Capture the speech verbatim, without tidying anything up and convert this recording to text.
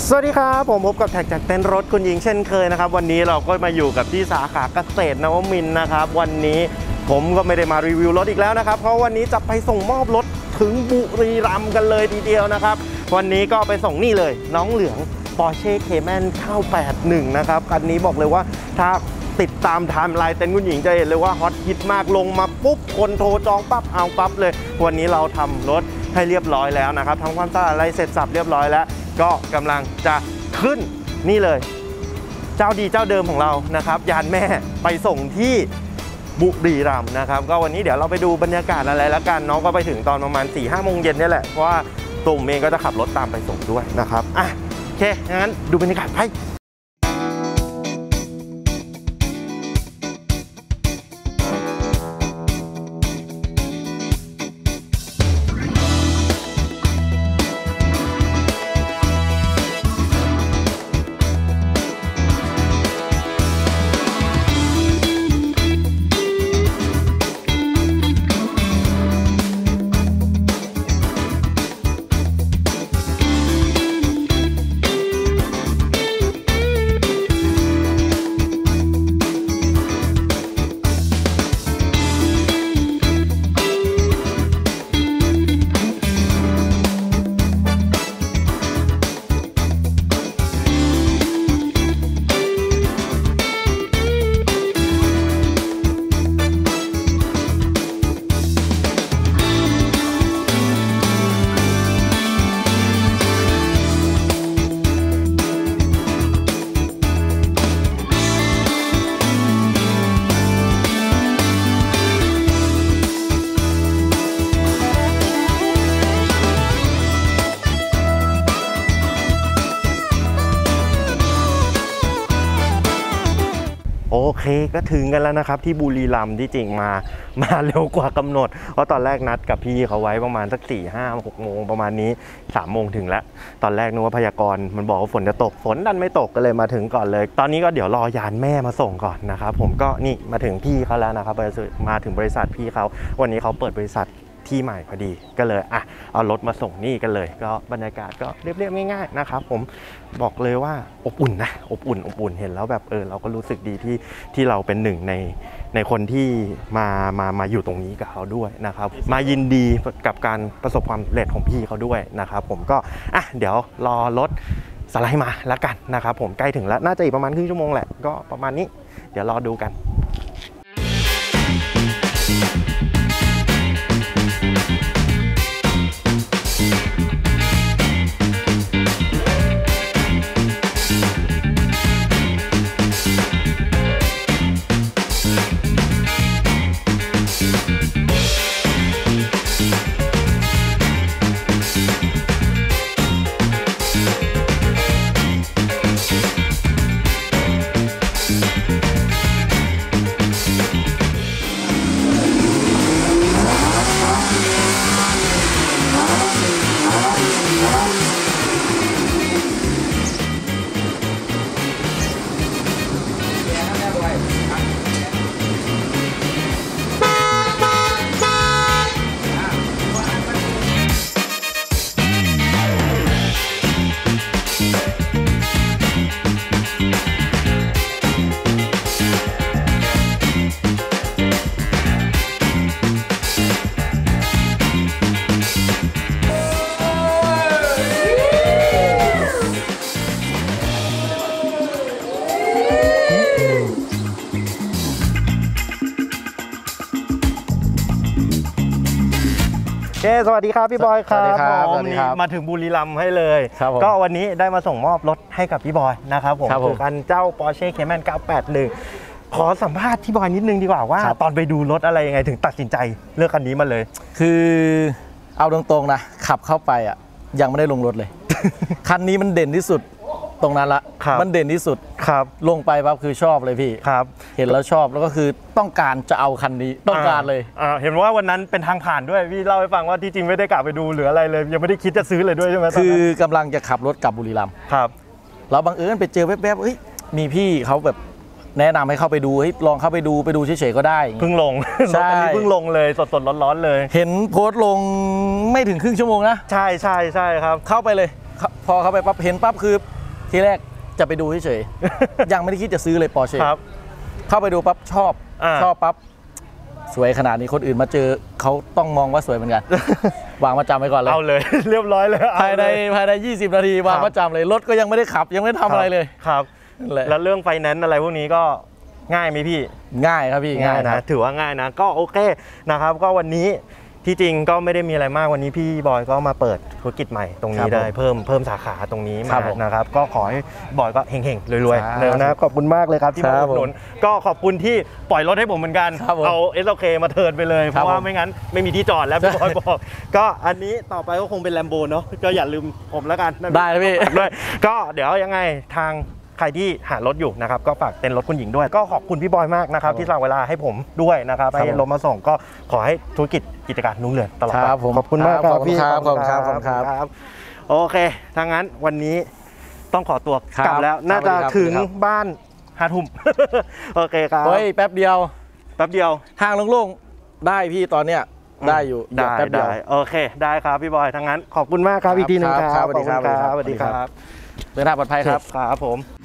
สวัสดีครับผมพบกับแท็กจากเต้นรถคุณหญิงเช่นเคยนะครับวันนี้เราก็มาอยู่กับที่สาขาเกษตรนวมินทร์นะครับวันนี้ผมก็ไม่ได้มารีวิวรถอีกแล้วนะครับเพราะวันนี้จะไปส่งมอบรถถึงบุรีรัมย์กันเลยทีเดียวนะครับวันนี้ก็ไปส่งนี่เลยน้องเหลือง Porsche Cayman เก้าแปดหนึ่งนะครับคันนี้บอกเลยว่าถ้าติดตามไทม์ไลน์เต้นคุณหญิงจะเห็นเลยว่าฮอตฮิตมากลงมาปุ๊บคนโทรจองปั๊บเอาปั๊บเลยวันนี้เราทำรถให้เรียบร้อยแล้วนะครับทำความสะอาดอะไรเสร็จสับเรียบร้อยแล้วก็กำลังจะขึ้นนี่เลยเจ้าดีเจ้าเดิมของเรานะครับยานแม่ไปส่งที่บุรีรัมย์นะครับก็วันนี้เดี๋ยวเราไปดูบรรยากาศอะไรแล้วกันน้องก็ไปถึงตอนประมาณ สี่ห้า โมงเย็นนี่แหละเพราะว่าตุ่มเองก็จะขับรถตามไปส่งด้วยนะครับอ่ะโอเคงั้นดูบรรยากาศไปโอเคก็ถึงกันแล้วนะครับที่บุรีรัมย์ที่จริงมามาเร็วกว่ากำหนดเพราะตอนแรกนัดกับพี่เขาไว้ประมาณสักสี่ห้าหกโมงประมาณนี้สามโมงถึงแล้วตอนแรกนึกว่าพยากรณ์มันบอกว่าฝนจะตกฝนดันไม่ตกก็เลยมาถึงก่อนเลยตอนนี้ก็เดี๋ยวรอยานแม่มาส่งก่อนนะครับผมก็นี่มาถึงพี่เขาแล้วนะครับมาถึงบริษัทพี่เขาวันนี้เขาเปิดบริษัทที่ใหม่พอดีก็เลยอ่ะเอารถมาส่งนี่กันเลยก็บรรยากาศก็เรียบๆง่ายๆนะครับผมบอกเลยว่าอบอุ่นนะอบอุ่นอบอุ่นเห็นแล้วแบบเออเราก็รู้สึกดีที่ที่เราเป็นหนึ่งในในคนที่มามามาอยู่ตรงนี้กับเขาด้วยนะครับมายินดีกับการประสบความสำเร็จของพี่เขาด้วยนะครับผมก็อ่ะเดี๋ยวรอรถสไลด์มาแล้วกันนะครับผมใกล้ถึงแล้วน่าจะอีกประมาณครึ่งชั่วโมงแหละก็ประมาณนี้เดี๋ยวรอดูกันสวัสดีครับพี่บอยครับผมนี่มาถึงบุรีรัมย์ให้เลยก็วันนี้ได้มาส่งมอบรถให้กับพี่บอยนะครับผมคือคันเจ้า Porsche Cayman เก้าแปดหนึ่งขอสัมภาษณ์พี่บอยนิดนึงดีกว่าว่าตอนไปดูรถอะไรยังไงถึงตัดสินใจเลือกคันนี้มาเลยคือเอาตรงๆนะขับเข้าไปอ่ะยังไม่ได้ลงรถเลย คันนี้มันเด่นที่สุดตรงนั้นละมันเด่นที่สุดครับลงไปปั๊บคือชอบเลยพี่ครับเห็นแล้วชอบแล้วก็คือต้องการจะเอาคันนี้ต้องการเลยเห็นว่าวันนั้นเป็นทางผ่านด้วยพี่เล่าให้ฟังว่าที่จริงไม่ได้กลับไปดูหรืออะไรเลยยังไม่ได้คิดจะซื้อเลยด้วยใช่ไหมคือกำลังจะขับรถกลับบุรีรัมย์ครับเราบังเอิญไปเจอแวบๆเฮ้ยมีพี่เขาแบบ แนะนำให้เข้าไปดูให้ลองเข้าไปดูไปดูเฉยๆก็ได้เพิ่งลงใช่เพิ่งลงเลยสดๆร้อนๆเลยเห็นโพสต์ลงไม่ถึงครึ่งชั่วโมงนะใช่ใช่ใช่ครับเข้าไปเลยพอเข้าไปปั๊บเห็นปั๊บคือที่แรกจะไปดูเฉยๆ ยังไม่ได้คิดจะซื้อเลยปอร์เช่เข้าไปดูปั๊บชอบชอบปั๊บสวยขนาดนี้คนอื่นมาเจอเขาต้องมองว่าสวยเหมือนกัน วางมาจำไว้ก่อนเลยเอาเลย เรียบร้อยเลยภายในภายในยี่สิบนาทีวางมาจำเลยรถก็ยังไม่ได้ขับยังไม่ได้ทำอะไรเลยครับแล้วเรื่องไฟแนนซ์อะไรพวกนี้ก็ง่ายไหมพี่ง่ายครับพี่ง่ายนะถือว่าง่ายนะก็โอเคนะครับก็วันนี้ที่จริงก็ไม่ได้มีอะไรมากวันนี้พี่บอยก็มาเปิดธุรกิจใหม่ตรงนี้ได้เพิ่มเพิ่มสาขาตรงนี้มานะครับก็ขอให้บอยก็เฮงๆรวยๆเลยนะขอบคุณมากเลยครับที่มาอุดหนุนก็ขอบคุณที่ปล่อยรถให้ผมเหมือนกันเอา เอส โอ เค มาเทิร์นไปเลยเพราะว่าไม่งั้นไม่มีที่จอดแล้วพี่บอยบอกก็อันนี้ต่อไปก็คงเป็นแลมโบเนาะก็อย่าลืมผมแล้วกันได้พี่ด้วยก็เดี๋ยวยังไงทางใครที่หารถอยู่นะครับก็ฝากเต็นท์รถคุณหญิงด้วยก็ขอบคุณพี่บอยมากนะครับที่สละเวลาให้ผมด้วยนะครับให้รถมาส่งก็ขอให้ธุรกิจกิจการนุ่งเรืองตลอดไปขอบคุณมากครับพี่ครับขอบคุณครับขอบคุณครับโอเคถ้างั้นวันนี้ต้องขอตัวกลับแล้วน่าจะถึงบ้านห้าทุ่มโอเคครับเฮ้ยแป๊บเดียวแป๊บเดียวทางโล่งๆได้พี่ตอนเนี้ยได้อยู่ได้ได้โอเคได้ครับพี่บอยทั้งนั้นขอบคุณมากครับอีกทีหนึ่งครับสวัสดีครับสวัสดีครับเดินทางปลอดภัยครับครับผม